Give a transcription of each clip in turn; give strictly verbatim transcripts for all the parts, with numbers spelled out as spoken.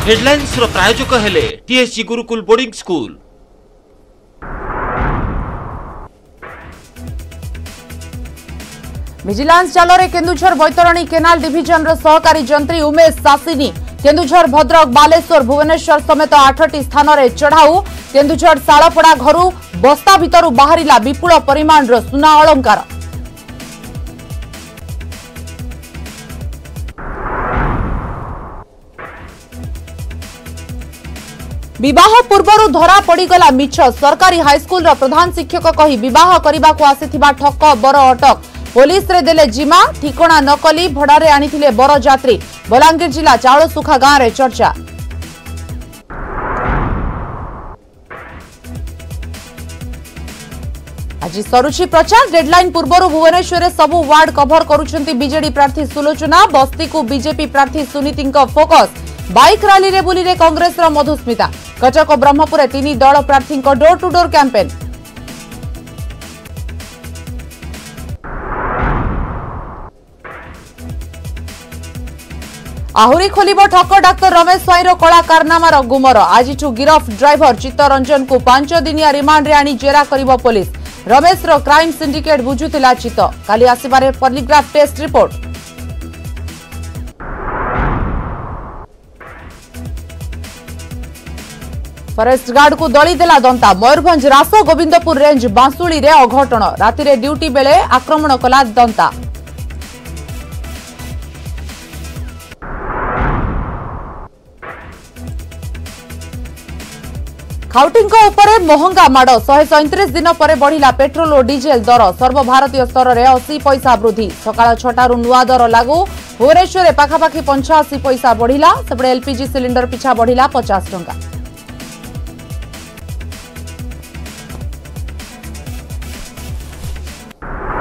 Headlines प्रायोजक हेले TSG Gurukul boarding school. Vigilance जालरे केन्दुझर बैतरणी केनाल डिविजन सहकारी जंत्री उमेश सासिनी केन्दुझर भद्रक बालेश्वर भुवनेश्वर समेत आठटी स्थान में चढ़ाऊ। केन्दुझर शालपड़ा घर बस्ता भितर बाहरिला विपुल परिमाण सुना अलंकार। विवाह पूर्वर धरा पड़गला मिछ सरकारी हाईस्कूल प्रधान शिक्षक कही विवाह करने को आसीथिबा ठक बर अटक। पुलिस रे देले जिमा ठिकणा नकली भड़ारे आनिथिले बर यात्री। बलांगीर जिला चाउल सुखा गांव रे चर्चा। आज सरुची प्रचार डेडलाइन पूर्वर भुवनेश्वर सबु वार्ड कभर करुछंती बीजेडी प्रार्थी सुलोचना। बस्ती को बीजेपी प्रार्थी सुनीति फोकस। बाइक रैली रे बुली रे कांग्रेस रा मधुस्मिता। कटक ब्रह्मपुर तीन दल प्रार्थी डोर टू डोर कैंपेन। आहुरी खोलिब ठक डाक्तर रमेश स्वाईर कला कारनामार गुमर। आज गिरफ ड्राइवर चित्तरंजन को पांच दिनिया रिमांड रे आनी जेरा करिब पुलिस। रमेश रो क्राइम सिंडिकेट बुझुतिला चित्त। काली आसिबारे polygraph test report. Forest guard को दली देला दंता। मयूरभंज रास गोविंदपुर रेंज बांसुली रे अघटन। राति रे ड्यूटी बेले आक्रमण कला दंता। खाउटिंग उपरे महंगा माड़। शहे सैंतीस दिन पर बढ़िला पेट्रोल और डीजेल दर। सर्वभारतीय स्तर में अस्सी पैसा वृद्धि। सकाळ छटारू नुआ दर लागू। भुवनेश्वर पाखापाखि पंचाशी पैसा बढ़िला। सेपटे एलपीजी सिलिंडर पिछा बढ़िला पचास टंका।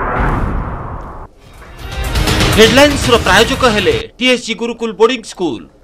हेडलाइंस प्रायोजक हेले टीएसजी गुरुकुल बोर्डिंग स्कूल।